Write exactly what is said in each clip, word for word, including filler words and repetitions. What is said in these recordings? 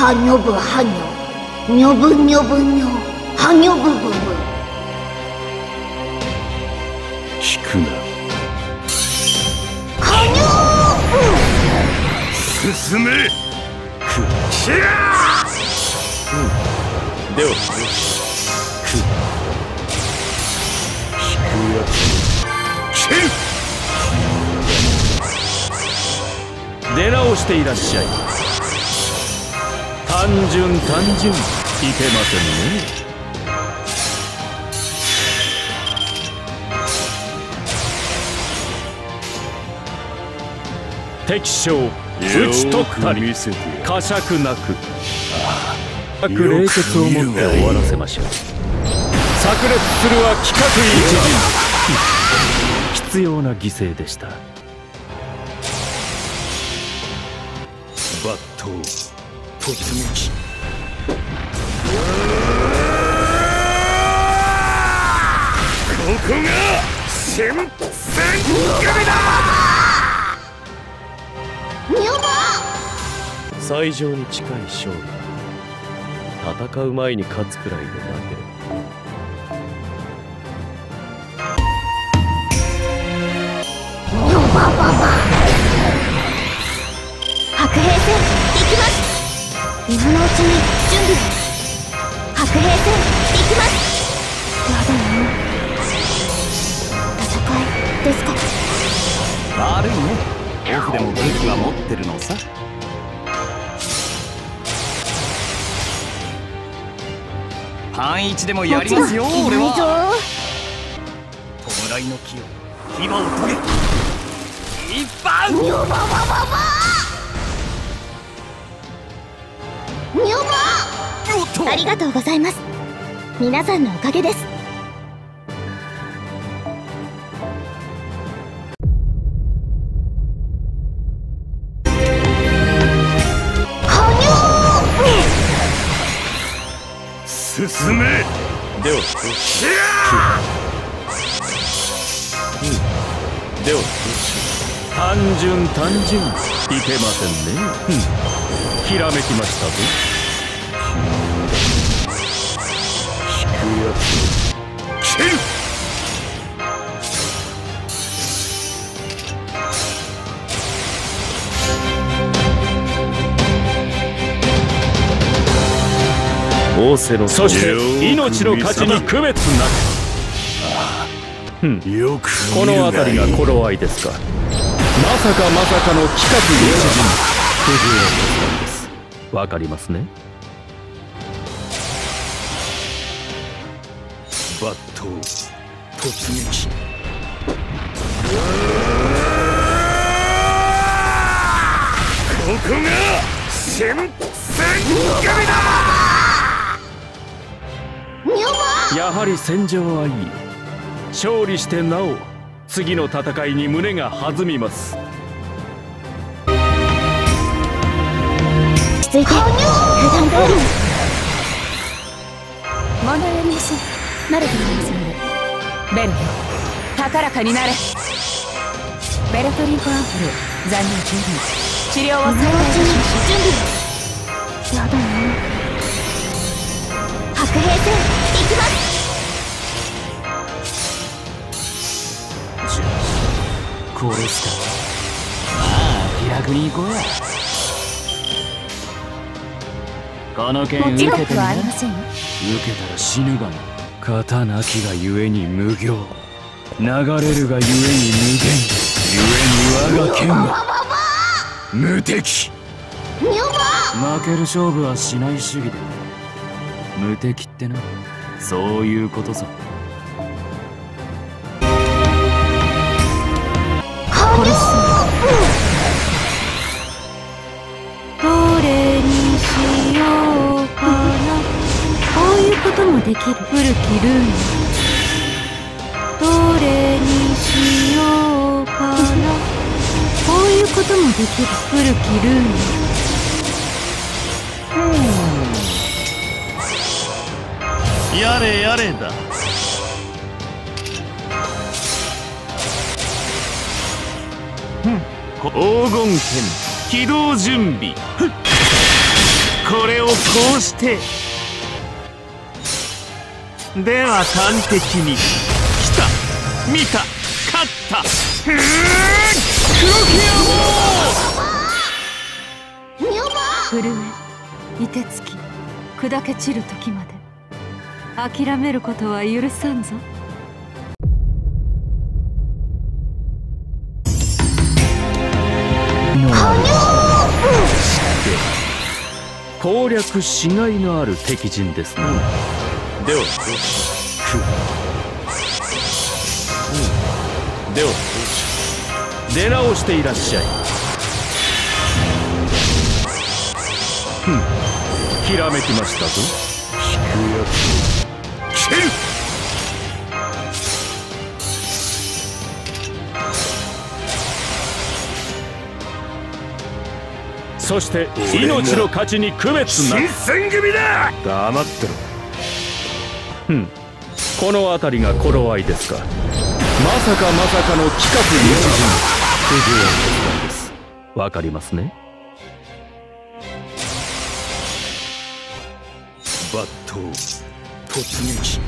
はにょぶはにょ、にょぶにょぶにょ、はにょぶぶぶ。 引くな。 はにょぶ。 進め。くしゃー。うん。では。く。引くやつ。蹴る。出直していらっしゃい。単純単純いけませんね。敵将討ち取ったり呵責なく冷徹をもって終わらせましょう。炸裂するは規格一陣必要な犠牲でした。抜刀突撃。ここが新戦組だ。最上に近い勝利。戦う前に勝つくらいでなければ。 白兵戦行きます。今のうちに準備を。白兵戦行きます。やだよ。戦いですか。 悪いね。オフでも武器は持ってるのさ。パンイチでもやりますよ俺は。弔いの木を牙を研げ。一番ニョババババニョバ。ありがとうございます。皆さんのおかげです。 進め。では。うん。では。単純単純いけませんね。うん。ひらめきましたぞ。引くやつ。蹴る。仰せのそして命の価値に区別なく。ああ、よくこの辺りが頃合いですか。まさかまさかの規格一陣不十分なんです。わかりますね。抜刀突撃。ここが新戦組だ。やはり戦場はいい。勝利してなお次の戦いに胸が弾みます。 落ち着いて普段通りに。 問題ありません。慣れていますので。ベルト高らかになれ。ベルトリンコアンプル残留十分。治療を再開しましょう。準備。やだね。白兵戦行きます。 殺すか。まあ気楽に行こうや。この剣受けてみな。受けたら死ぬがな。刀なきがゆえに無行、流れるがゆえに無限、ゆえに我が剣は無敵。負ける勝負はしない主義で、無敵ってな、そういうことさ。 どれにしようかな。こういうこともできる古きルール。どれにしようかな。こういうこともできる古きルール。 やれやれだ。黄金剣起動準備。 これをこうして。では端的に来た見た勝った。ふーん黒木屋も震え、凍てつき、砕け散る時まで諦めることは許さんぞ。 攻略しがいのある敵陣ですね。では、では出直していらっしゃい。ふん、ひらめきましたぞ。引くやつ蹴る。そして命の価値に区別なく。新選組だ。黙ってろ。ふん、この辺りが頃合いですか。まさかまさかの企画日陣不十分です。わかりますね。抜刀突撃。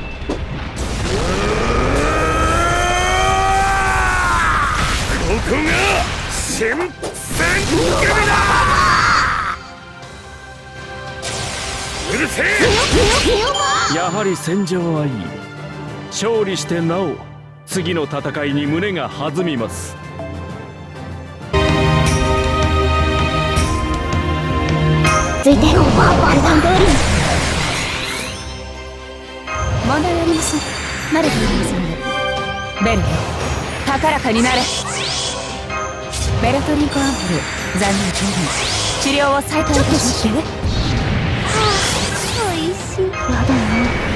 ここが新選組だ。うるせえ。やはり戦場はいい。勝利してなお次の戦いに胸が弾みます。 ついて普段通りに。 問題ありません。慣れていますので。ベルト、高らかになれ。ベルトリンコアンプル、残念中に治療を再開いたしますね。 はあ、おいしい。やだね。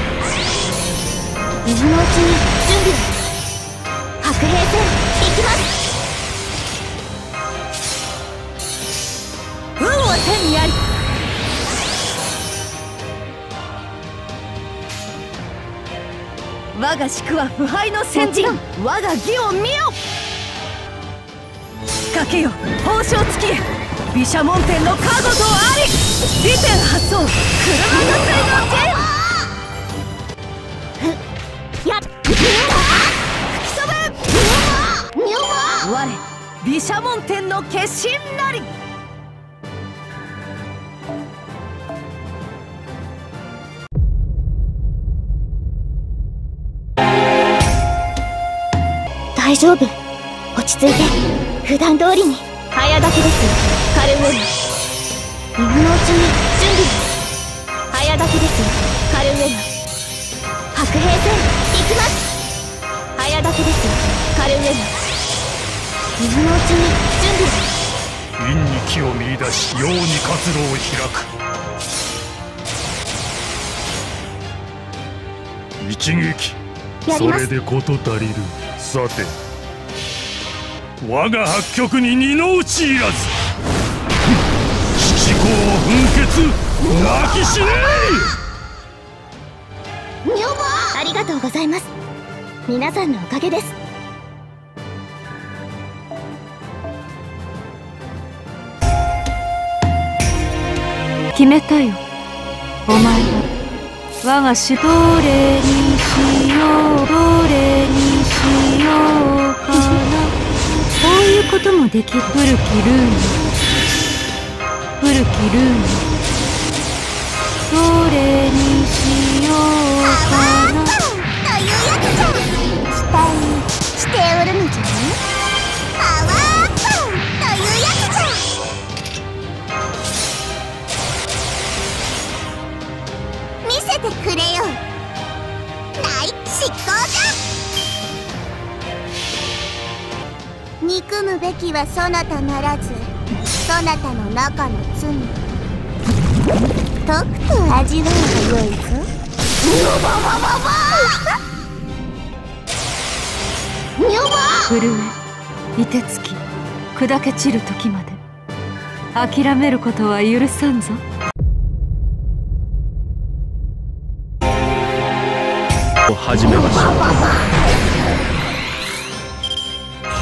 今のうちに準備を。白兵戦行きます。 運を天にあり。我が宿は腐敗の先人。我が義を見よ。かけよ宝生月へ。毘沙門天の加護とあり。利天発送車の水の剣。やっ吹き飛べ。我毘沙門天の化身なり。 大丈夫。落ち着いて普段通りに。早炊きです。カルウェナ。今のうちに準備を。早炊きです。カルウェナ。白兵戦行きます。早炊きです。カルウェナ。今のうちに準備を。 陰に気を見出し陽に活路を開く。一撃。それで事足りる。さて我が八極に二の討ちいらず。七公奮血泣きしねえ。ありがとうございます。皆さんのおかげです。 決めたよ。お前は我が死亡霊にしよう。亡霊にしようかな。こういうこともできる。古きルーナ、古きルーナ。亡霊にしようかな。 というやつじゃん。期待しておるのじゃね。パワーアップというやつじゃん。見せてくれよ。大執行じゃ。憎むべきはそなたならず、そなたの中の罪。とくと味わうがよいぞ。 震え、凍てつき、砕け散る時まで諦めることは許さんぞ。 始めましょう。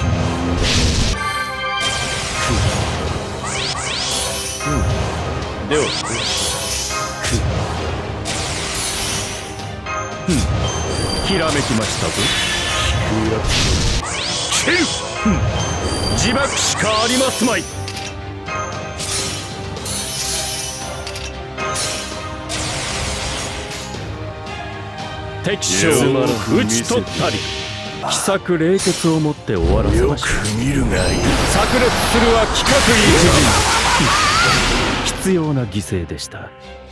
でではふんひらめきましたぞ。ふん自爆しかありますまい。敵将を討ち取ったり奇策冷血をもって終わらせましょう。炸裂するは規格一陣。必要な犠牲でした。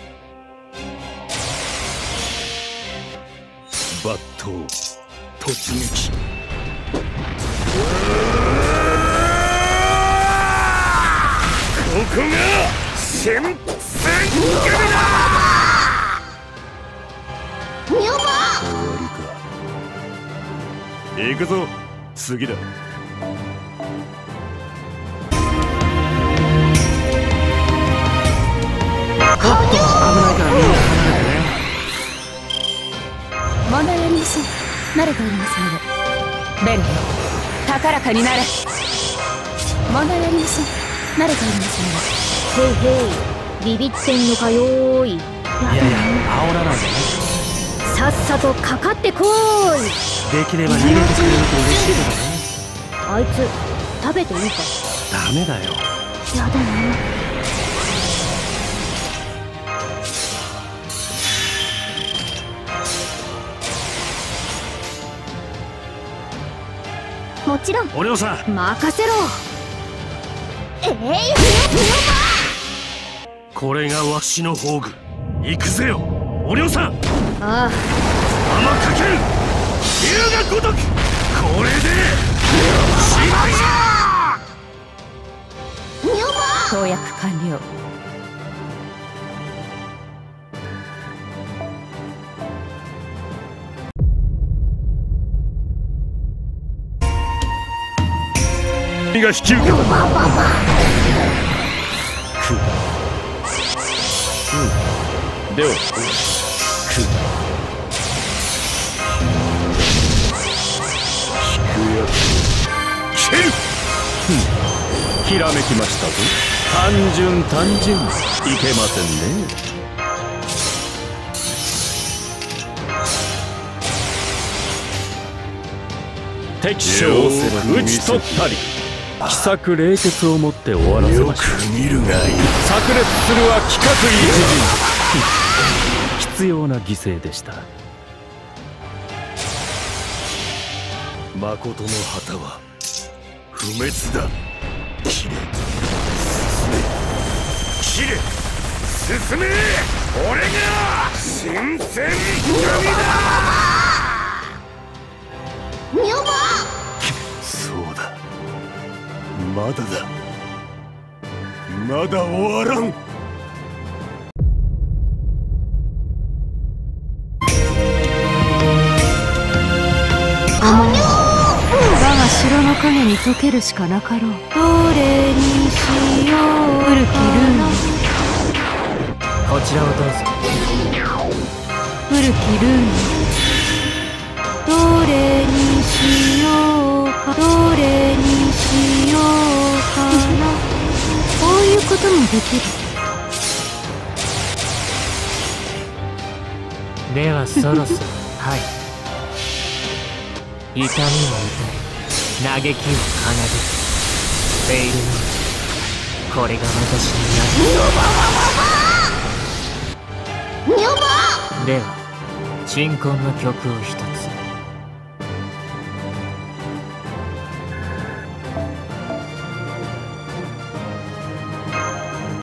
抜刀突撃。ここが戦戦組だ。 女房終わりか。行くぞ次だ。 危ないからみんな離れてね。 問題ありません。慣れておりますので。ベルよ、高らかになれ。問題ありません。慣れておりますので。 へいへい、ビビってんのかよーい。 いやいや、煽らないでね。 さっさとかかってこーい。 できれば逃げてくれると嬉しいけどね。 あいつ食べていいか。 ダメだよ。 やだな。もちろんお嬢さん、 任せろ。えい、 これがわしの宝具。行くぜよお嬢さん。 ああ、 天かける竜が如く。これでしまいじゃ。 投薬完了。 君が引き受けた。では蹴る。ひらめきましたぞ。単純単純いけませんね。敵将を討ち取ったり奇策冷血をもって終わらせましょう。炸裂するは規格一陣。必要な犠牲でした。誠の旗は不滅だ。切れ切れ進め。俺が新選組だ。そうだ、まだだ。まだ終わらん。 我が城の影に溶けるしかなかろう。どれにしよう。古きルーン、 こちらをどうぞ。 古きルーン、どれにしようか。どれにしようかな。こういうこともできる。 ではそろそろはい。痛みを歌い、嘆きを奏でる。フェイルのこれが私になる。では鎮魂の曲を一つ。